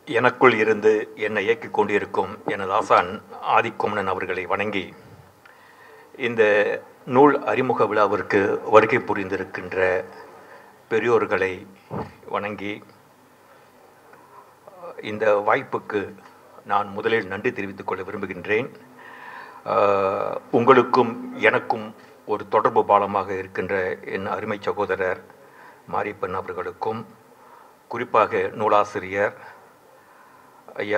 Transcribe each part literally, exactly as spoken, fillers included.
எனக்குள் இருந்து என்னை இயக்கிக் கொண்டிருக்கும் எனது ஆசான் ஆதிக்கோமணன் அவர்களை வணங்கி இந்த நூல் அறிமுக விழாவிற்கு வருகை புரிந்திருக்கின்ற பெரியோர்களை வணங்கி இந்த வாய்ப்புக்கு நான் முதலில் நன்றி தெரிவித்துக் கொள்ள விரும்புகின்றேன். உங்களுக்கும் எனக்கும் ஒரு தொடர்பு பாலமாக இருக்கின்ற என் அருமை சகோதரர் மாரியப்பன் அவர்களுக்கும், குறிப்பாக நூலாசிரியர் ஐயா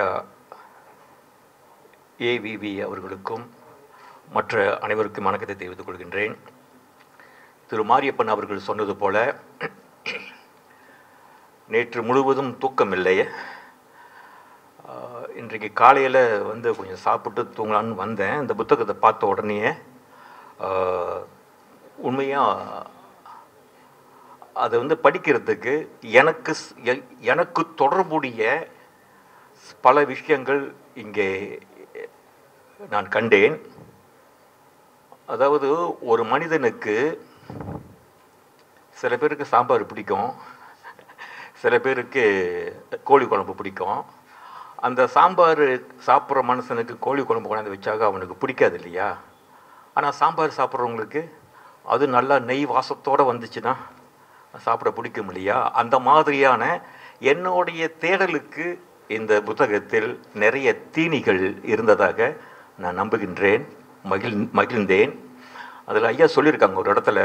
ஏ வி அவர்களுக்கும் மற்ற அனைவருக்கும் வணக்கத்தை தெரிவித்துக் கொள்கின்றேன். திரு மாரியப்பன் அவர்கள் சொன்னது போல நேற்று முழுவதும் தூக்கமில்லை. இன்றைக்கு காலையில் வந்து கொஞ்சம் சாப்பிட்டு தூங்கலான்னு வந்தேன். இந்த புத்தகத்தை பார்த்த உடனே உண்மையாக அதை வந்து படிக்கிறதுக்கு எனக்கு எனக்கு தொடர்புடைய பல விஷயங்கள் இங்கே நான் கண்டேன். அதாவது ஒரு மனிதனுக்கு சில பேருக்கு சாம்பார் பிடிக்கும், சில பேருக்கு கோழி குழம்பு பிடிக்கும். அந்த சாம்பார் சாப்பிட்ற மனுஷனுக்கு கோழி குழம்பு கொண்டாந்து வச்சாக அவனுக்கு பிடிக்காது இல்லையா? ஆனால் சாம்பார் சாப்பிட்றவங்களுக்கு அது நல்லா நெய் வாசத்தோடு வந்துச்சுன்னா சாப்பிட பிடிக்கும் இல்லையா? அந்த மாதிரியான என்னுடைய தேடலுக்கு இந்த புத்தகத்தில் நிறைய தீனிகள் இருந்ததாக நான் நம்புகின்றேன், மகிழ் மகிழ்ந்தேன். அதில் ஐயா சொல்லியிருக்காங்க ஒரு இடத்துல,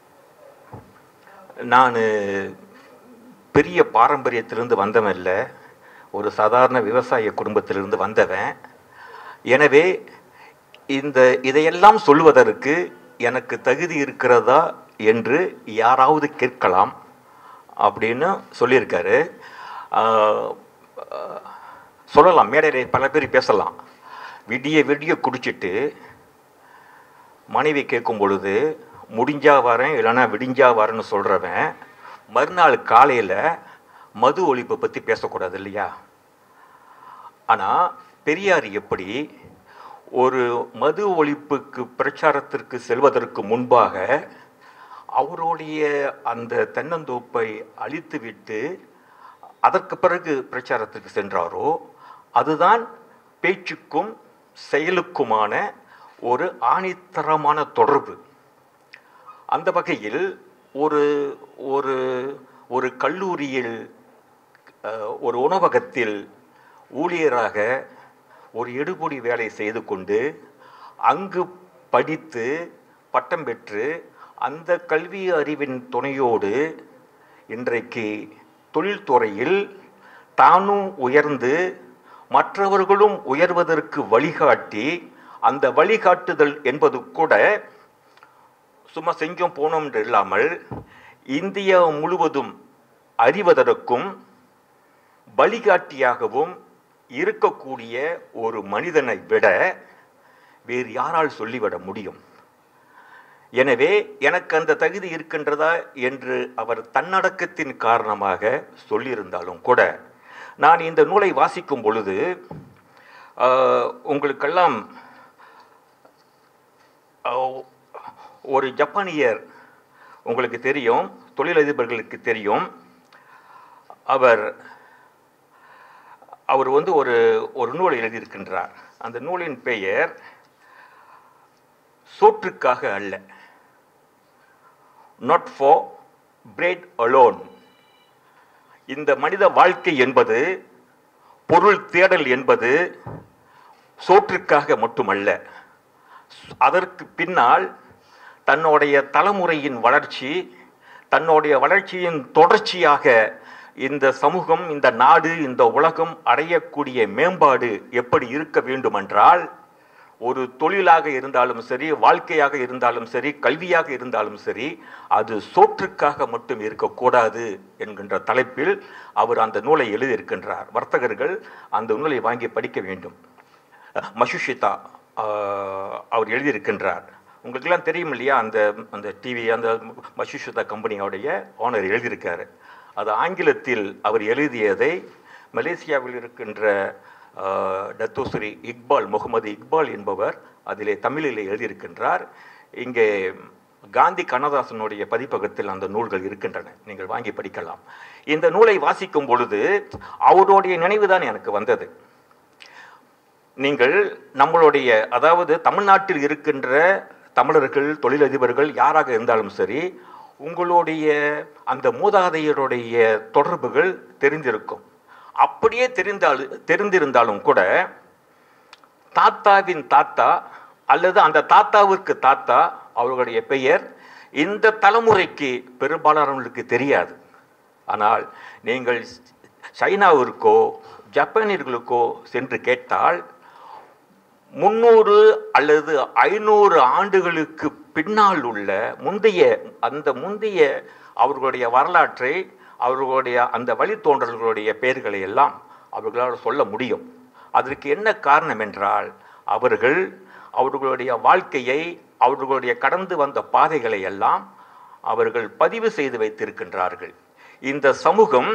நான் பெரிய பாரம்பரியத்திலிருந்து வந்தவன் இல்லை, ஒரு சாதாரண விவசாய குடும்பத்திலிருந்து வந்தவன். எனவே இந்த இதையெல்லாம் சொல்வதற்கு எனக்கு தகுதி இருக்கிறதா என்று யாராவது கேட்கலாம் அப்படின்னு சொல்லியிருக்காரு. சொல்லலாம், மேடையில் பல பேர் பேசலாம். விடிய விடிய குடிச்சிட்டு மனைவி கேட்கும் பொழுது முடிஞ்சா வரேன் இல்லைன்னா விடிஞ்சா வரேன்னு சொல்கிறவன் மறுநாள் காலையில் மது ஒழிப்பை பற்றி பேசக்கூடாது இல்லையா? ஆனால் பெரியார் எப்படி ஒரு மது ஒழிப்புக்கு பிரச்சாரத்திற்கு செல்வதற்கு முன்பாக அவருடைய அந்த தென்னந்தோப்பை அழித்துவிட்டு அதற்கு பிறகு பிரச்சாரத்துக்கு சென்றாரோ, அதுதான் பேச்சுக்கும் செயலுக்குமான ஒரு ஆணித்தரமான தொடர்பு. அந்த வகையில் ஒரு ஒரு ஒரு கல்லூரியில், ஒரு உணவகத்தில் ஊழியராக ஒரு எடுபொடி வேலை செய்து கொண்டு அங்கு படித்து பட்டம் பெற்று அந்த கல்வி அறிவின் துணையோடு இன்றைக்கு தொழில்துறையில் தானும் உயர்ந்து மற்றவர்களும் உயர்வதற்கு வழிகாட்டி, அந்த வழிகாட்டுதல் என்பது கூட சும்மா செஞ்சோம் போனோம் என்று இல்லாமல் இந்தியா முழுவதும் அறிவதற்கும் வழிகாட்டியாகவும் இருக்கக்கூடிய ஒரு மனிதனை விட வேறு யாரால் சொல்லிவிட முடியும்? எனவே எனக்கு அந்த தகுதி இருக்கின்றதா என்று அவர் தன்னடக்கத்தின் காரணமாக சொல்லியிருந்தாலும் கூட, நான் இந்த நூலை வாசிக்கும் பொழுது உங்களுக்கெல்லாம் ஒரு ஜப்பானியர் உங்களுக்கு தெரியும், தொழிலதிபர்களுக்கு தெரியும். அவர் அவர் வந்து ஒரு ஒரு நூலை எழுதியிருக்கின்றார். அந்த நூலின் பெயர் சோற்றுக்காக அல்ல, not for bread alone. இந்த மனித வாழ்க்கை என்பது, பொருள் தேடல் என்பது சோற்றுக்காக மட்டுமல்ல, அதற்கு பின்னால் தன்னுடைய தலைமுறையின் வளர்ச்சி, தன்னுடைய வளர்ச்சியின் தொடர்ச்சியாக இந்த சமூகம், இந்த நாடு, இந்த உலகம் அடையக்கூடிய மேம்பாடு எப்படி இருக்க வேண்டுமென்றால், ஒரு தொழிலாக இருந்தாலும் சரி, வாழ்க்கையாக இருந்தாலும் சரி, கல்வியாக இருந்தாலும் சரி, அது சோற்றுக்காக மட்டும் இருக்கக்கூடாது என்கின்ற தலைப்பில் அவர் அந்த நூலை எழுதியிருக்கின்றார். வர்த்தகர்கள் அந்த நூலை வாங்கி படிக்க வேண்டும். மசுஷிதா அவர் எழுதியிருக்கின்றார். உங்களுக்கெல்லாம் தெரியும் இல்லையா? அந்த அந்த டிவி அந்த மசுஷிதா கம்பெனியோடைய ஓனர் எழுதியிருக்காரு. அது ஆங்கிலத்தில் அவர் எழுதியதை மலேசியாவில் இருக்கின்ற டத்தோஸ்ரீ இக்பால், முகமது இக்பால் என்பவர் அதிலே தமிழில் எழுதியிருக்கின்றார். இங்கே காந்தி கண்ணதாசனுடைய பதிப்பகத்தில் அந்த நூல்கள் இருக்கின்றன, நீங்கள் வாங்கி படிக்கலாம். இந்த நூலை வாசிக்கும் பொழுது அவருடைய நினைவுதான் எனக்கு வந்தது. நீங்கள் நம்மளுடைய, அதாவது தமிழ்நாட்டில் இருக்கின்ற தமிழர்கள், தொழிலதிபர்கள் யாராக இருந்தாலும் சரி, உங்களுடைய அந்த மூதாதையருடைய தொடர்புகள் தெரிந்திருக்கும். அப்படியே தெரிந்தால் தெரிந்திருந்தாலும் கூட தாத்தாவின் தாத்தா அல்லது அந்த தாத்தாவிற்கு தாத்தா அவர்களுடைய பெயர் இந்த தலைமுறைக்கு பெரும்பாலானவர்களுக்கு தெரியாது. ஆனால் நீங்கள் சைனாவிற்கோ ஜப்பானியர்களுக்கோ சென்று கேட்டால் முன்னூறு அல்லது ஐநூறு ஆண்டுகளுக்கு பின்னால் உள்ள முந்தைய அந்த முந்தைய அவர்களுடைய வரலாற்றை, அவர்களுடைய அந்த வழித்தோன்றல்களுடைய பெயர்களை எல்லாம் அவர்களால் சொல்ல முடியும். அதற்கு என்ன காரணம் என்றால், அவர்கள் அவர்களுடைய வாழ்க்கையை, அவர்களுடைய கடந்து வந்த பாதைகளை எல்லாம் அவர்கள் பதிவு செய்து வைத்திருக்கின்றார்கள். இந்த சமூகம்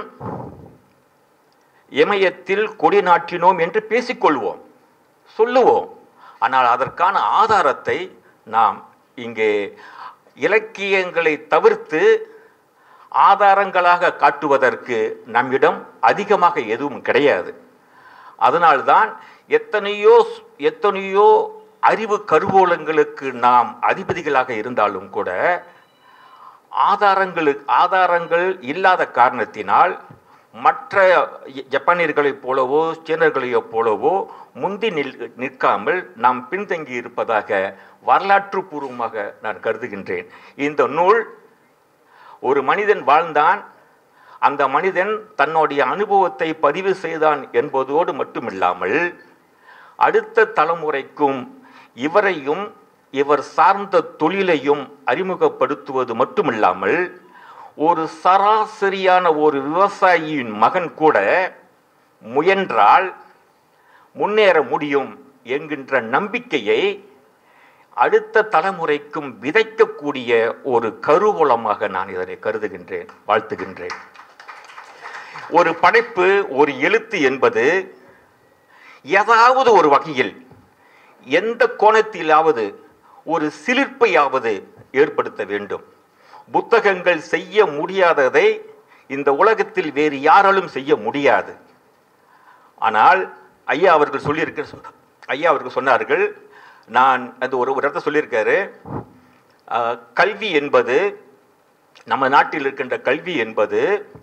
இமயத்தில் கொடி நாட்டினோம் என்று பேசிக்கொள்வோம், சொல்லுவோம். ஆனால் அதற்கான ஆதாரத்தை நாம் இங்கே இலக்கியங்களை தவிர்த்து ஆதாரங்களாக காட்டுவதற்கு நம்மிடம் அதிகமாக எதுவும் கிடையாது. அதனால்தான் எத்தனையோ எத்தனையோ அறிவு கருவூலங்களுக்கு நாம் அதிபதிகளாக இருந்தாலும் கூட ஆதாரங்களுக்கு ஆதாரங்கள் இல்லாத காரணத்தினால் மற்ற ஜப்பானியர்களைப் போலவோ சீனர்களையோ போலவோ முந்தி நில் நிற்காமல் நாம் பின்தங்கி இருப்பதாக வரலாற்று பூர்வமாக நான் கருதுகின்றேன். இந்த நூல் ஒரு மனிதன் வாழ்ந்தான், அந்த மனிதன் தன்னுடைய அனுபவத்தை பதிவு செய்தான் என்பதோடு மட்டுமில்லாமல் அடுத்த தலைமுறைக்கும் இவரையும் இவர் சார்ந்த தொழிலையும் அறிமுகப்படுத்துவது மட்டுமில்லாமல் ஒரு சராசரியான ஒரு விவசாயியின் மகன் கூட முயன்றால் முன்னேற முடியும் என்கின்ற நம்பிக்கையை அடுத்த தலைமுறைக்கும் விதைக்கக்கூடிய ஒரு கருவூலமாக நான் இதனை கருதுகின்றேன், வாழ்த்துகின்றேன். ஒரு படைப்பு, ஒரு எழுத்து என்பது ஏதாவது ஒரு வகையில் எந்த கோணத்திலாவது ஒரு சிலிர்ப்பையாவது ஏற்படுத்த வேண்டும். புத்தகங்கள் செய்ய முடியாததை இந்த உலகத்தில் வேறு யாராலும் செய்ய முடியாது. ஆனால் ஐயா அவர்கள் சொல்லியிருக்க ஐயா அவர்கள் சொன்னார்கள், நான் அது ஒரு ஒரு இடத்த சொல்லியிருக்காரு, கல்வி என்பது, நம்ம நாட்டில் இருக்கின்ற கல்வி என்பது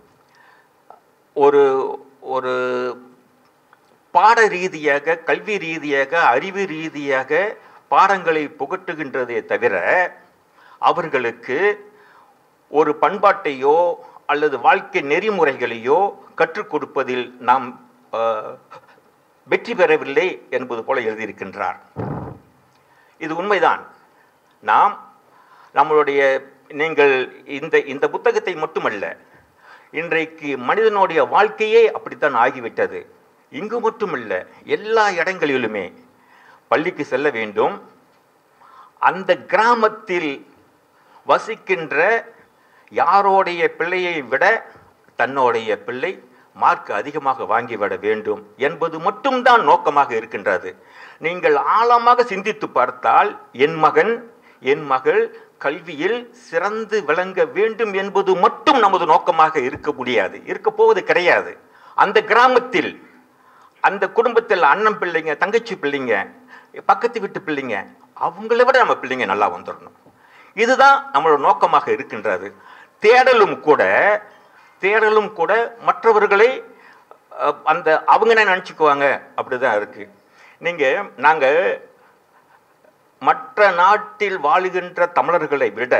ஒரு ஒரு பாட ரீதியாக, கல்வி ரீதியாக, அறிவு ரீதியாக பாடங்களை புகட்டுகின்றதே தவிர அவர்களுக்கு ஒரு பண்பாட்டையோ அல்லது வாழ்க்கை நெறிமுறைகளையோ கற்றுக் கொடுப்பதில் நாம் வெற்றி பெறவில்லை என்பது போல எழுதியிருக்கின்றார். இது உண்மைதான். நாம் நம்மளுடைய நீங்கள் இந்த இந்த புத்தகத்தை மட்டுமல்ல, இன்றைக்கு மனிதனுடைய வாழ்க்கையே அப்படித்தான் ஆகிவிட்டது. இங்கு மட்டுமல்ல, எல்லா இடங்களிலுமே பள்ளிக்கு செல்ல வேண்டும். அந்த கிராமத்தில் வசிக்கின்ற யாரோடைய பிள்ளையை விட தன்னுடைய பிள்ளை மார்க் அதிகமாக வாங்கிவிட வேண்டும் என்பது மட்டும்தான் நோக்கமாக இருக்கின்றது. நீங்கள் ஆழமாக சிந்தித்து பார்த்தால் என் மகன் என் மகள் கல்வியில் சிறந்து விளங்க வேண்டும் என்பது மட்டும் நமது நோக்கமாக இருக்க முடியாது, இருக்க போவது கிடையாது. அந்த கிராமத்தில் அந்த குடும்பத்தில் அண்ணன் பிள்ளைங்க, தங்கச்சி பிள்ளைங்க, பக்கத்து வீட்டு பிள்ளைங்க, அவங்கள விட நம்ம பிள்ளைங்க நல்லா வந்துடணும். இதுதான் நம்மளோட நோக்கமாக இருக்கின்றது. தேடலும் கூட தேடலும் கூட மற்றவர்களை அந்த அவங்க என்ன நினச்சிக்குவாங்க அப்படிதான் இருக்கு. நீங்கள் நாங்கள் மற்ற நாட்டில் வாழுகின்ற தமிழர்களை விட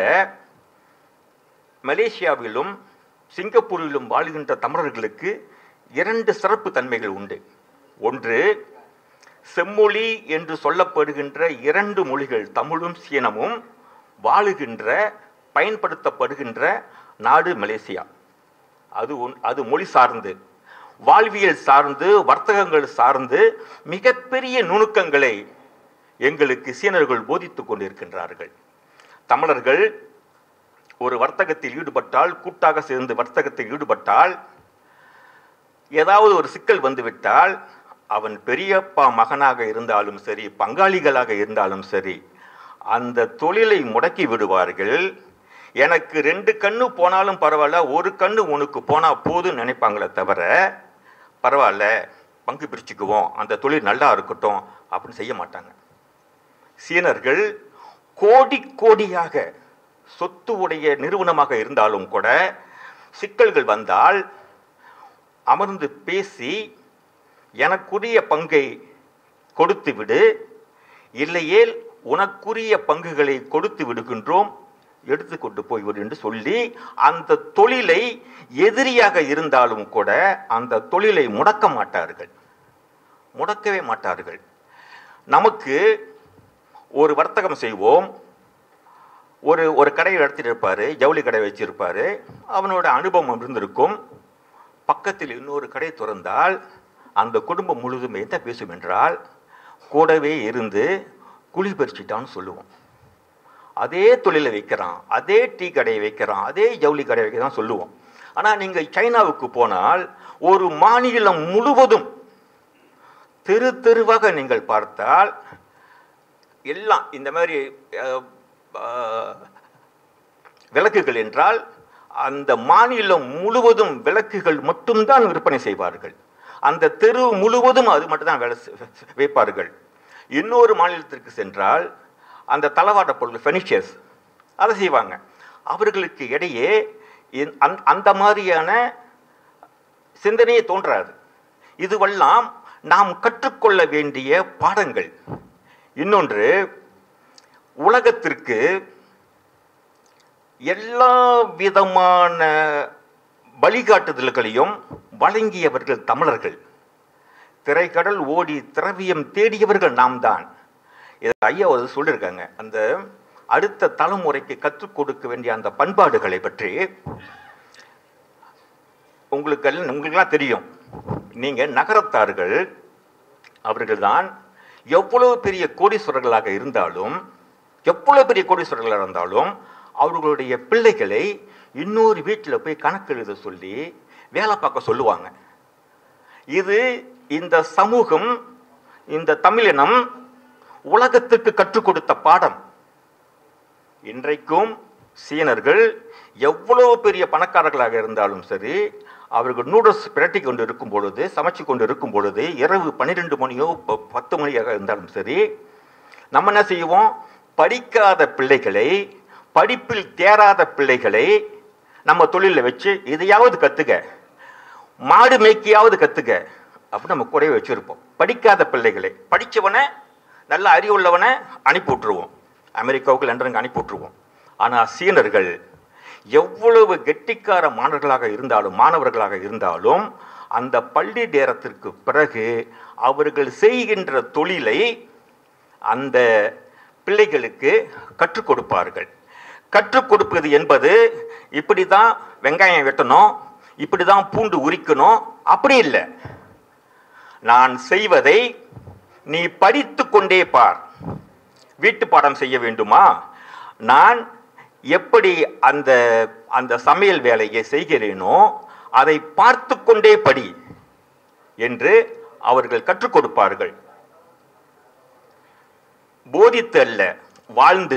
மலேசியாவிலும் சிங்கப்பூரிலும் வாழுகின்ற தமிழர்களுக்கு இரண்டு சிறப்பு தன்மைகள் உண்டு. ஒன்று, செம்மொழி என்று சொல்லப்படுகின்ற இரண்டு மொழிகள் தமிழும் சீனமும் வாழுகின்ற பயன்படுத்தப்படுகின்ற நாடு மலேசியா. அது அது மொழி சார்ந்து, வாழ்வியல் சார்ந்து, வர்த்தகங்கள் சார்ந்து மிகப்பெரிய நுணுக்கங்களை எங்களுக்கு சீனர்கள் போதித்துக் கொண்டிருக்கின்றார்கள். தமிழர்கள் ஒரு வர்த்தகத்தில் ஈடுபட்டால், கூட்டாக சேர்ந்து வர்த்தகத்தில் ஈடுபட்டால், ஏதாவது ஒரு சிக்கல் வந்துவிட்டால், அவன் பெரியப்பா மகனாக இருந்தாலும் சரி, பங்காளிகளாக இருந்தாலும் சரி, அந்த தொழிலை முடக்கி விடுவார்கள். எனக்கு ரெண்டு கண்ணு போனாலும் பரவாயில்ல, ஒரு கண்ணு உனக்கு போனால் போதுன்னு நினைப்பாங்களே தவிர, பரவாயில்ல பங்கு பிரிச்சுக்குவோம், அந்த தொழில் நல்லா இருக்கட்டும் அப்படின்னு செய்ய மாட்டாங்க. சீனர்கள் கோடி கோடியாக சொத்து உடைய நிறுவனமாக இருந்தாலும் கூட சிக்கல்கள் வந்தால் அமர்ந்து பேசி எனக்குரிய பங்கை கொடுத்து விடு, இல்லையேல் உனக்குரிய பங்குகளை கொடுத்து விடுகின்றோம், எடுத்துக்கொண்டு போய்விடு என்று சொல்லி அந்த தொழிலை எதிரியாக இருந்தாலும் கூட அந்த தொழிலை முடக்க மாட்டார்கள், முடக்கவே மாட்டார்கள். நமக்கு ஒரு வர்த்தகம் செய்வோம், ஒரு ஒரு கடையை நடத்திட்டு இருப்பார், ஜவுளி கடை வச்சிருப்பார், அவனோட அனுபவம் இருந்திருக்கும். பக்கத்தில் இன்னொரு கடை திறந்தால் அந்த குடும்பம் முழுதும் என்ன பேசும் என்றால், கூடவே இருந்து குழி பறிச்சிட்டான்னு சொல்லுவோம். அதே தொழிலை வைக்கிறான், அதே டீ கடையை வைக்கிறான், அதே ஜவுளி கடை வைக்கிறான் சொல்லுவோம். ஆனால் நீங்கள் சைனாவுக்கு போனால் ஒரு மாநிலம் முழுவதும் தெரு தெருவாக நீங்கள் பார்த்தால் எல்லாம் இந்த மாதிரி விளக்குகள் என்றால் அந்த மாநிலம் முழுவதும் விளக்குகள் மட்டும்தான் விற்பனை செய்வார்கள். அந்த தெரு முழுவதும் அது மட்டும்தான் வேலை வைப்பார்கள். இன்னொரு மாநிலத்திற்கு சென்றால் அந்த தளவாட பொருள் ஃபர்னிச்சர்ஸ் அதை செய்வாங்க. அவர்களுக்கு இடையே அந்த மாதிரியான சிந்தனையே தோன்றாது. இதுவெல்லாம் நாம் கற்றுக்கொள்ள வேண்டிய பாடங்கள். இன்னொன்று, உலகத்திற்கு எல்லா விதமான வழிகாட்டுதல்களையும் வழங்கியவர்கள் தமிழர்கள். திரைக்கடல் ஓடி திரவியம் தேடியவர்கள் நாம் தான். இதை ஐயா ஒரு சொல்லியிருக்காங்க. அந்த அடுத்த தலைமுறைக்கு கற்றுக் கொடுக்க வேண்டிய அந்த பண்பாடுகளை பற்றி உங்களுக்கு உங்களுக்கெல்லாம் தெரியும். நீங்கள் நகரத்தார்கள், அவர்கள்தான் எவ்வளவு பெரிய கோடீஸ்வரர்களாக இருந்தாலும் எவ்வளவு பெரிய கோடீஸ்வரர்களாக இருந்தாலும் அவர்களுடைய பிள்ளைகளை இன்னொரு வீட்டில் போய் கணக்கு எழுத சொல்லி வேலை பார்க்க சொல்லுவாங்க. இது இந்த சமூகம், இந்த தமிழினம் உலகத்துக்கு கற்றுக் கொடுத்த பாடம். இன்றைக்கும் சீனர்கள் எவ்வளவு பெரிய பணக்காரர்களாக இருந்தாலும் சரி, அவர்கள் நூடுல்ஸ் பிரட்டி கொண்டு இருக்கும் பொழுது, சமைச்சு கொண்டு இருக்கும் பொழுது, இரவு பன்னிரெண்டு மணியோ பத்து மணியாக இருந்தாலும் சரி, நம்ம என்ன செய்வோம்? படிக்காத பிள்ளைகளை, படிப்பில் தேராத பிள்ளைகளை நம்ம தொழிலில் வச்சு இதையாவது கற்றுக்க, மாடு மேய்க்கியாவது கற்றுக்க அப்படின்னு நம்ம கூடவே வச்சுருப்போம். படிக்காத பிள்ளைகளை, படித்தவனை நல்ல அறிவுள்ளவனை அனுப்பி விட்டுருவோம், அமெரிக்காவுக்கு லண்டனுக்கு அனுப்பி விட்டுருவோம். ஆனால் சீனர்கள் எவ்வளவு கெட்டிக்கார மாணவர்களாக இருந்தாலும் மாணவர்களாக இருந்தாலும் அந்த பள்ளி நேரத்திற்கு பிறகு அவர்கள் செய்கின்ற தொழிலை அந்த பிள்ளைகளுக்கு கற்றுக் கொடுப்பார்கள். கற்றுக் கொடுப்பது என்பது இப்படி தான் வெங்காயம் வெட்டணும், இப்படி தான் பூண்டு உரிக்கணும், அப்படி இல்லை. நான் செய்வதை நீ படித்து கொண்டே பார். வீட்டு பாடம் செய்ய வேண்டுமா? நான் எப்படி அந்த அந்த சமையல் வேலையை செய்கிறேனோ அதை பார்த்து கொண்டே படி என்று அவர்கள் கற்றுக் கொடுப்பார்கள். போதித்து அல்ல, வாழ்ந்து.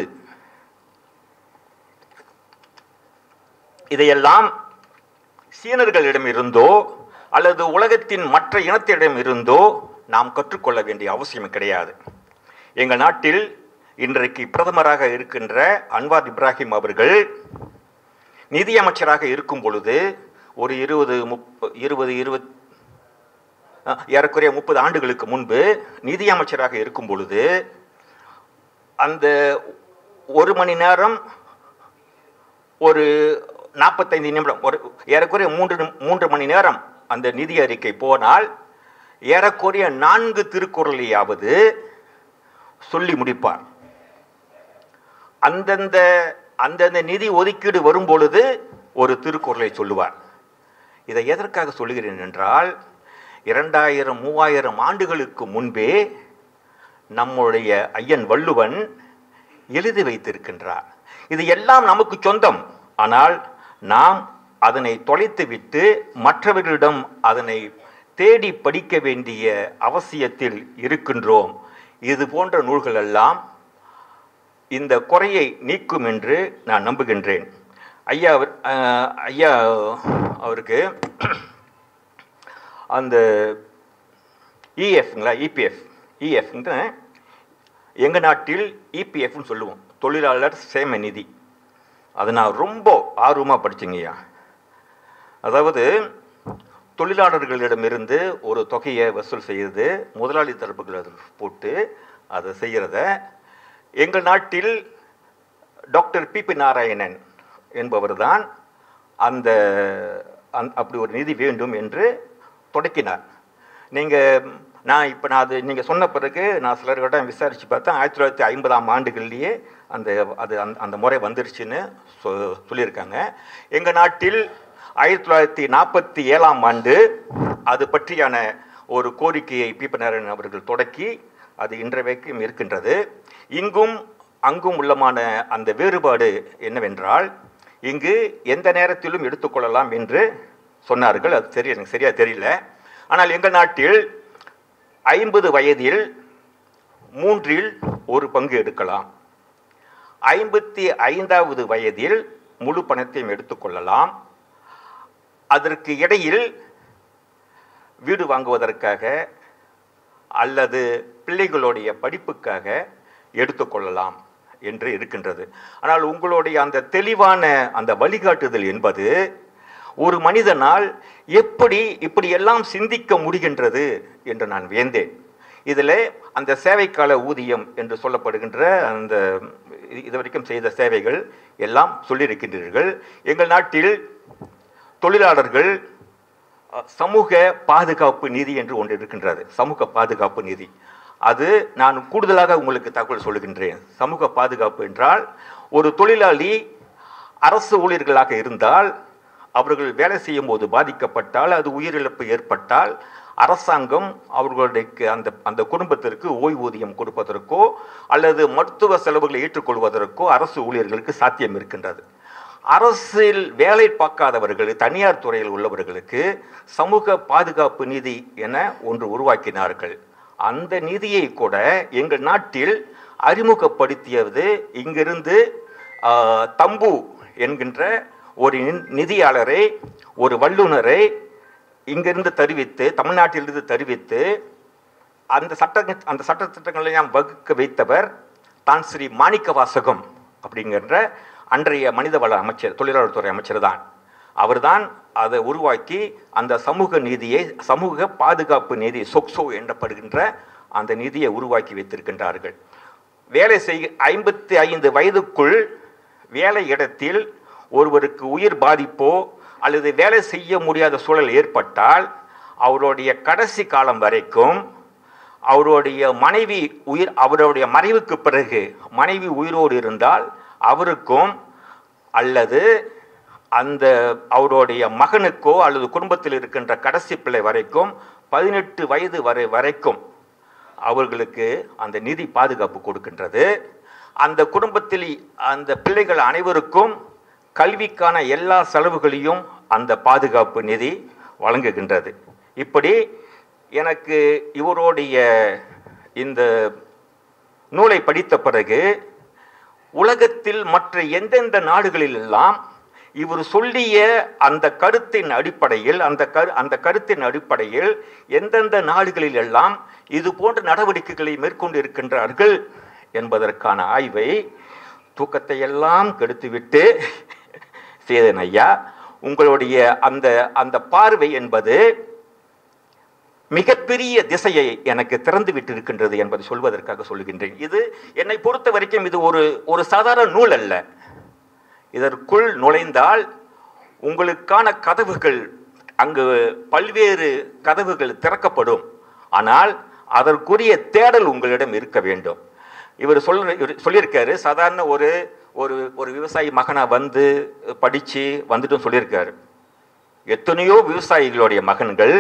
இதையெல்லாம் சீனர்களிடம் இருந்தோ அல்லது உலகத்தின் மற்ற இனத்திடம் இருந்தோ நாம் கற்றுக்கொள்ள வேண்டிய அவசியம் கிடையாது. எங்கள் நாட்டில் இன்றைக்கு பிரதமராக இருக்கின்ற அன்வார் இப்ராஹிம் அவர்கள் நிதியமைச்சராக இருக்கும் பொழுது ஒரு இருபது முப்ப இருபது இருபது ஏறக்குறைய முப்பது ஆண்டுகளுக்கு முன்பு நிதியமைச்சராக இருக்கும் பொழுது அந்த ஒரு மணி நேரம் ஒரு நாற்பத்தைந்து நிமிடம், ஒரு ஏறக்குறைய மூன்று மூன்று மணி நேரம் அந்த நிதி அறிக்கை போனால் ஏறக்குறைய நான்கு திருக்குறளையாவது சொல்லி முடிப்பார். அந்தந்த அந்தந்த நிதி ஒதுக்கீடு வரும் பொழுது ஒரு திருக்குறளை சொல்லுவார். இதை எதற்காக சொல்லுகிறேன் என்றால், இரண்டாயிரம் மூவாயிரம் ஆண்டுகளுக்கு முன்பே நம்முடைய ஐயன் வள்ளுவன் எழுதி வைத்திருக்கின்றார். இது எல்லாம் நமக்கு சொந்தம். ஆனால் நாம் அதனை தொலைத்துவிட்டு மற்றவர்களிடம் அதனை தேடி படிக்க வேண்டிய அவசியத்தில் இருக்கின்றோம். இது போன்ற நூல்கள் எல்லாம் இந்த குறையை நீக்கும் என்று நான் நம்புகின்றேன். ஐயா ஐயா அவருக்கு அந்த இஎஃப்ங்களா இபிஎஃப் இஎஃப்ங்க எங்கள் நாட்டில் இபிஎஃப்னு சொல்லுவோம், தொழிலாளர் சேம நிதி. அதை நான் ரொம்ப ஆர்வமாக படித்தேங்கய்யா. அதாவது தொழிலாளர்களிடமிருந்து ஒரு தொகையை வசூல் செய்கிறது, முதலாளி தரப்புகள் போட்டு அதை செய்கிறத எங்கள் நாட்டில் டாக்டர் பி பி நாராயணன் என்பவர் தான் அந்த அப்படி ஒரு நிதி வேண்டும் என்று தொடக்கினார். நீங்கள் நான் இப்போ நான் அது நீங்கள் சொன்ன பிறகு நான் சிலர்கிட்ட விசாரித்து பார்த்தேன். ஆயிரத்தி தொள்ளாயிரத்தி ஐம்பதாம் ஆண்டுகள்லேயே அந்த அது அந்த அந்த முறை வந்துருச்சுன்னு சொ சொல்லியிருக்காங்க. எங்கள் நாட்டில் ஆயிரத்தி தொள்ளாயிரத்தி நாற்பத்தி ஏழாம் ஆண்டு அது பற்றியான ஒரு கோரிக்கையை பி பி நாராயணன் அவர்கள் தொடக்கி அது இன்றைக்கும் இருக்கின்றது. இங்கும் அங்கும் உள்ளமான அந்த வேறுபாடு என்னவென்றால், இங்கு எந்த நேரத்திலும் எடுத்துக்கொள்ளலாம் என்று சொன்னார்கள். அது சரி, எனக்கு சரியாக தெரியல. ஆனால் எங்கள் நாட்டில் ஐம்பது வயதில் மூன்றில் ஒரு பங்கு எடுக்கலாம், ஐம்பத்தி ஐந்தாவது வயதில் முழு பணத்தையும் எடுத்துக்கொள்ளலாம், அதற்கு இடையில் வீடு வாங்குவதற்காக அல்லது பிள்ளைகளுடைய படிப்புக்காக எடுத்துக்கொள்ளலாம் என்று இருக்கின்றது. ஆனால் உங்களுடைய அந்த தெளிவான அந்த வழிகாட்டுதல் என்பது ஒரு மனிதனால் எப்படி இப்படியெல்லாம் சிந்திக்க முடிகின்றது என்று நான் வியந்தேன். இதில் அந்த சேவைக்கால ஊதியம் என்று சொல்லப்படுகின்ற அந்த இதுவரைக்கும் செய்த சேவைகள் எல்லாம் சொல்லியிருக்கின்றீர்கள். எங்கள் நாட்டில் தொழிலாளர்கள் சமூக பாதுகாப்பு நிதி என்று ஒன்று இருக்கின்றது. சமூக பாதுகாப்பு நிதி, அது நான் கூடுதலாக உங்களுக்கு தகவல் சொல்லுகின்றேன். சமூக பாதுகாப்பு என்றால், ஒரு தொழிலாளி அரசு ஊழியர்களாக இருந்தால் அவர்கள் வேலை செய்யும் போது பாதிக்கப்பட்டால், அது உயிரிழப்பு ஏற்பட்டால், அரசாங்கம் அவர்களுடைய அந்த அந்த குடும்பத்திற்கு ஓய்வூதியம் கொடுப்பதற்கோ அல்லது மருத்துவ செலவுகளை ஏற்றுக்கொள்வதற்கோ அரசு ஊழியர்களுக்கு சாத்தியம் இருக்கின்றது. அரசில் வேலை பார்க்காதவர்கள், தனியார் துறையில் உள்ளவர்களுக்கு சமூக பாதுகாப்பு நிதி என ஒன்று உருவாக்கினார்கள். அந்த நிதியை கூட எங்கள் நாட்டில் அறிமுகப்படுத்தியது இங்கிருந்து தம்பு என்கின்ற ஒரு நிதியாளரை, ஒரு வல்லுநரை இங்கிருந்து தெரிவித்து, தமிழ்நாட்டிலிருந்து தெரிவித்து அந்த சட்ட அந்த சட்டத்திட்டங்களெல்லாம் வகுக்க வைத்தவர் தான் ஸ்ரீ மாணிக்க வாசகம் அப்படிங்கிற அன்றைய மனிதவள அமைச்சர், தொழிலாளர் துறை அமைச்சர் தான். அவர்தான் அதை உருவாக்கி அந்த சமூக நீதியை, சமூக பாதுகாப்பு நிதி சொக்சோ எனப்படுகின்ற அந்த நிதியை உருவாக்கி வைத்திருக்கின்றார்கள். வேலை செய் ஐம்பத்தி ஐந்து வயதுக்குள் வேலை இடத்தில் ஒருவருக்கு உயிர் பாதிப்போ அல்லது வேலை செய்ய முடியாத சூழல் ஏற்பட்டால் அவருடைய கடைசி காலம் வரைக்கும் அவருடைய மனைவி உயிர் அவருடைய மறைவுக்கு பிறகு மனைவி உயிரோடு இருந்தால் அவருக்கும் அல்லது அந்த அவருடைய மகனுக்கோ அல்லது குடும்பத்தில் இருக்கின்ற கடைசி பிள்ளை வரைக்கும் பதினெட்டு வயது வரை வரைக்கும் அவர்களுக்கு அந்த நிதி பாதுகாப்பு கொடுக்கின்றது. அந்த குடும்பத்தில் அந்த பிள்ளைகள் அனைவருக்கும் கல்விக்கான எல்லா செலவுகளையும் அந்த பாதுகாப்பு நிதி வழங்குகின்றது. இப்படி எனக்கு இவருடைய இந்த நூலை படித்த பிறகு உலகத்தில் மற்ற எந்தெந்த நாடுகளிலெல்லாம் இவர் சொல்லிய அந்த கருத்தின் அடிப்படையில் அந்த கரு அந்த கருத்தின் அடிப்படையில் எந்தெந்த நாடுகளில் எல்லாம் இது போன்ற நடவடிக்கைகளை மேற்கொண்டு இருக்கின்றார்கள் என்பதற்கான ஆய்வை தூக்கத்தை எல்லாம் கெடுத்துவிட்டு செய்தேன் ஐயா. உங்களுடைய அந்த அந்த பார்வை என்பது மிகப்பெரிய திசையை எனக்கு திறந்து விட்டு இருக்கின்றது என்பதை சொல்வதற்காக சொல்லுகின்றேன். இது என்னை பொறுத்த வரைக்கும் இது ஒரு ஒரு சாதாரண நூல் அல்ல. இதற்குள் நுழைந்தால் உங்களுக்கான கதவுகள், அங்கு பல்வேறு கதவுகள் திறக்கப்படும். ஆனால் அதற்குரிய தேடல் உங்களிடம் இருக்க வேண்டும். இவர் சொல்ல சொல்லியிருக்காரு சாதாரண ஒரு ஒரு ஒரு விவசாயி மகனா வந்து படித்து வந்துட்டும் சொல்லியிருக்காரு. எத்தனையோ விவசாயிகளுடைய மகன்கள்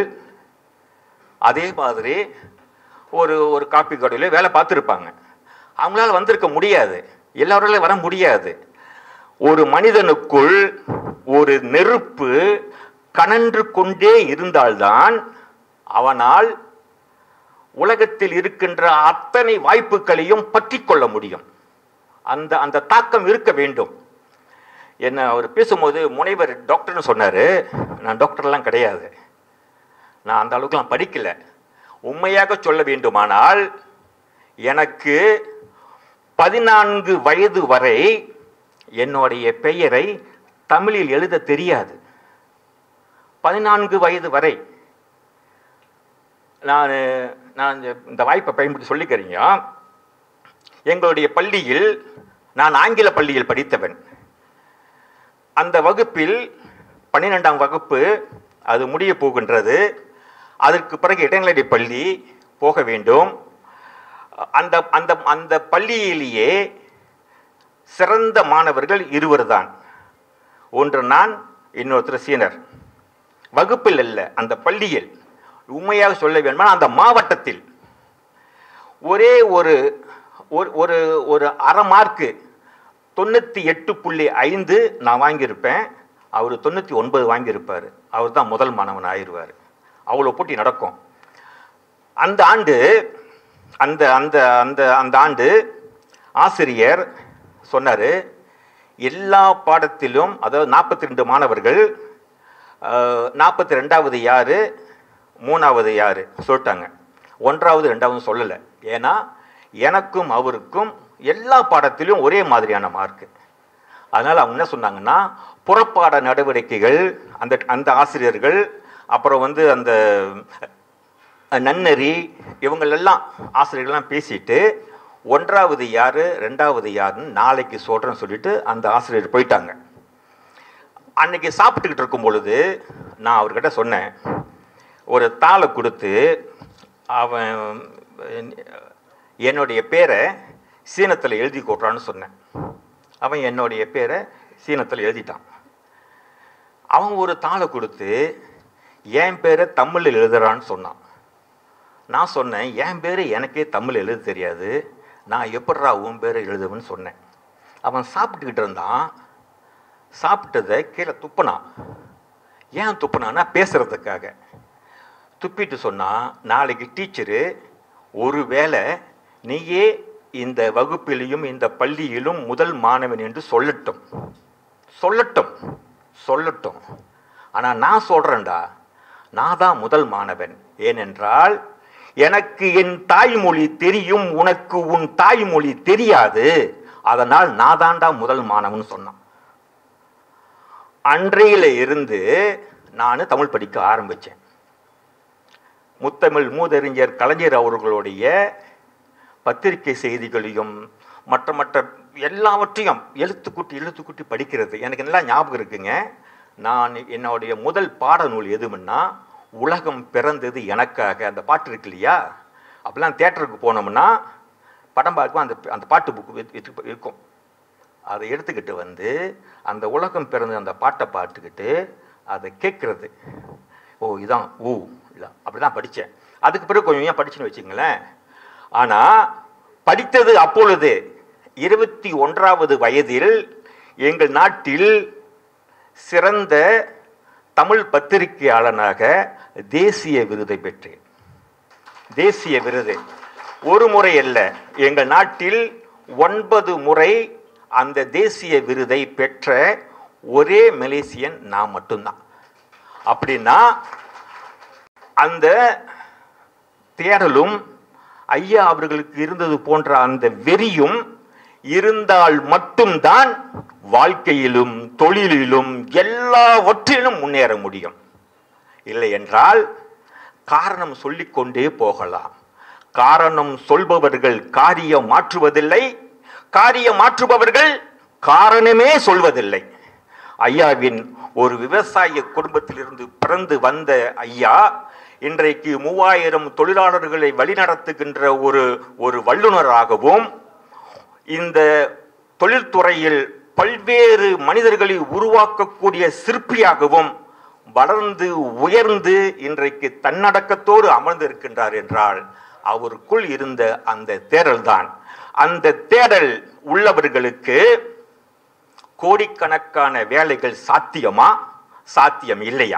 அதே மாதிரி ஒரு ஒரு காப்பி கடையில் வேலை பார்த்துருப்பாங்க. அவங்களால வந்திருக்க முடியாது, எல்லாராலும் வர முடியாது. ஒரு மனிதனுக்குள் ஒரு நெருப்பு கனன்று கொண்டே இருந்தால்தான் அவனால் உலகத்தில் இருக்கின்ற அத்தனை வாய்ப்புகளையும் பற்றி கொள்ள முடியும். அந்த அந்த தாக்கம் இருக்க வேண்டும். என்ன அவர் பேசும்போது முனைவர் டாக்டர்னு சொன்னார். நான் டாக்டர்லாம் கிடையாது, நான் அந்த அளவுக்குலாம் படிக்கல. உண்மையாக சொல்ல வேண்டுமானால் எனக்கு பதினான்கு வயது வரை என்னுடைய பெயரை தமிழில் எழுத தெரியாது. பதினான்கு வயது வரை. நான் நான் இந்த வாய்ப்பை பயன்படுத்தி சொல்லிக்கிறீங்க. எங்களுடைய பள்ளியில் நான் ஆங்கில பள்ளியில் படித்தவன். அந்த வகுப்பில் பன்னிரெண்டாம் வகுப்பு அது முடிய போகின்றது. அதற்கு பிறகு இடைநிலை பள்ளி போக வேண்டும். அந்த அந்த அந்த பள்ளியிலேயே சிறந்த மாணவர்கள் இருவர் தான். ஒன்று நான், இன்னொருத்தர் சீனர். வகுப்பில் அல்ல, அந்த பள்ளியில். உண்மையாக சொல்ல வேண்டுமா, அந்த மாவட்டத்தில் ஒரே ஒரு ஒரு ஒரு அரை மார்க்கு தொண்ணூற்றி எட்டு புள்ளி ஐந்து நான் வாங்கியிருப்பேன். அவர் தொண்ணூற்றி ஒன்பது வாங்கியிருப்பார். அவர் தான் முதல் மாணவன் ஆயிடுவார். அவ்வளோ போட்டி நடக்கும். அந்த ஆண்டு அந்த அந்த அந்த அந்த ஆண்டு ஆசிரியர் சொன்னார், எல்லா பாடத்திலும், அதாவது நாற்பத்தி ரெண்டு மாணவர்கள், நாற்பத்தி ரெண்டாவது யார், மூணாவது யார் சொல்லிட்டாங்க. ஒன்றாவது ரெண்டாவது சொல்லலை. ஏன்னா எனக்கும் அவருக்கும் எல்லா பாடத்திலும் ஒரே மாதிரியான மார்க்கு. அதனால் அவங்க என்ன சொன்னாங்கன்னா, புறப்பாட நடவடிக்கைகள் அந்த அந்த ஆசிரியர்கள், அப்புறம் வந்து அந்த நன்னறி, இவங்களெல்லாம் ஆசிரியர்கள்லாம் பேசிட்டு ஒன்றாவது யார் ரெண்டாவது யாருன்னு நாளைக்கு சொல்கிறேன்னு சொல்லிட்டு அந்த ஆசிரியர் போயிட்டாங்க. அன்னைக்கு சாப்பிட்டுக்கிட்டு இருக்கும் பொழுது நான் அவர்கிட்ட சொன்னேன், ஒரு தாளை கொடுத்து அவன் என்னுடைய பேரை சீனத்தில் எழுதி கொடுறான்னு சொன்னேன். அவன் என்னுடைய பேரை சீனத்தில் எழுதிட்டான். அவன் ஒரு தாளை கொடுத்து என் பேரை தமிழில் எழுதுறான்னு சொன்னான். நான் சொன்னேன், என் பேர் எனக்கே தமிழ் எழுத தெரியாது, நான் எப்பட்றா உன் பேரை எழுதுவேன்னு சொன்னேன். அவன் சாப்பிட்டுக்கிட்டு இருந்தான். சாப்பிட்டதை கீழே துப்புனான். ஏன் துப்புனான்னா பேசுகிறதுக்காக. துப்பிட்டு சொன்னான், நாளைக்கு டீச்சரு ஒரு வேளை நீயே இந்த வகுப்பிலையும் இந்த பள்ளியிலும் முதல் மாணவன் என்று சொல்லட்டும் சொல்லட்டும் சொல்லட்டும் ஆனால் நான் சொல்கிறேன்டா, நான் தான் முதல் மாணவன். ஏனென்றால் எனக்கு என் தாய்மொழி தெரியும், உனக்கு உன் தாய்மொழி தெரியாது, அதனால் நான் தாண்டா முதல் மாணவன் சொன்னான். அன்றையில இருந்து நான் தமிழ் படிக்க ஆரம்பித்தேன். முத்தமிழ் மூதறிஞர் கலைஞர் அவர்களுடைய பத்திரிகை செய்திகளையும் மற்ற மற்ற எல்லாவற்றையும் எழுத்துக்கூட்டி எழுத்துக்கூட்டி படிக்கிறது எனக்கு நல்லா ஞாபகம் இருக்குங்க. நான் என்னுடைய முதல் பாடநூல் எதுவுன்னா உலகம் பிறந்தது எனக்காக. அந்த பாட்டு இருக்கு இல்லையா, அப்பெல்லாம் தியேட்டருக்கு போனோம்னா படம் பார்க்கும் அந்த அந்த பாட்டு புக்கு இருக்கும். அதை எடுத்துக்கிட்டு வந்து அந்த உலகம் பிறந்த அந்த பாட்டை பார்த்துக்கிட்டு அதை கேட்குறது. ஓ இதான் ஊ இல்லை, அப்படி தான் படித்தேன். அதுக்கு பிறகு கொஞ்சம் ஏன் படிச்சுன்னு வச்சுங்களேன். ஆனால் படித்தது அப்பொழுது இருபத்தி ஒன்றாவது வயதில் எங்கள் நாட்டில் சிறந்த தமிழ் பத்திரிகையாளனாக தேசிய விருதை பெற்றேன். தேசிய விருது ஒரு முறை அல்ல, எங்கள் நாட்டில் ஒன்பது முறை அந்த தேசிய விருதை பெற்ற ஒரே மலேசியன் நான் மட்டும்தான். அப்படின்னா அந்த தேடலும் ஐயா அவர்களுக்கு இருந்தது போன்ற அந்த வெறியும் இருந்தால் மட்டும்தான் வாழ்க்கையிலும் தொழிலிலும் எல்லாவற்றிலும் முன்னேற முடியும். இல்லை என்றால் காரணம் சொல்லிக்கொண்டே போகலாம். காரணம் சொல்பவர்கள் காரியம் மாற்றுவதில்லை, காரியம் மாற்றுபவர்கள் காரணமே சொல்வதில்லை. ஐயாவின் ஒரு விவசாய குடும்பத்திலிருந்து பிறந்து வந்த ஐயா இன்றைக்கு மூவாயிரம் தொழிலாளர்களை வழிநடத்துகின்ற ஒரு ஒரு வல்லுநராகவும் இந்த தொழில்துறையில் பல்வேறு மனிதர்களை உருவாக்கக்கூடிய சிற்பியாகவும் வளர்ந்து உயர்ந்து இன்றைக்கு தன்னடக்கத்தோடு அமர்ந்து இருக்கின்றார் என்றால் அவருக்குள் இருந்த அந்த தேடல் தான். அந்த தேடல் உள்ளவர்களுக்கு கோடிக்கணக்கான வேலைகள் சாத்தியமா, சாத்தியம் இல்லையா?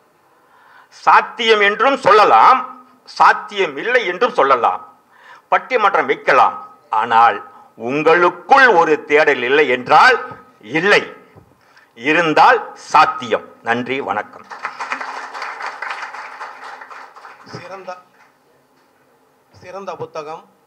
சாத்தியம் என்றும் சொல்லலாம், சாத்தியம் இல்லை என்றும் சொல்லலாம். பட்டிமன்றம் வைக்கலாம். ஆனால் உங்களுக்குள் ஒரு தேடல் இல்லை என்றால் இல்லை, இருந்தால் சாத்தியம். நன்றி, வணக்கம். சிறந்த சிறந்த புத்தகம்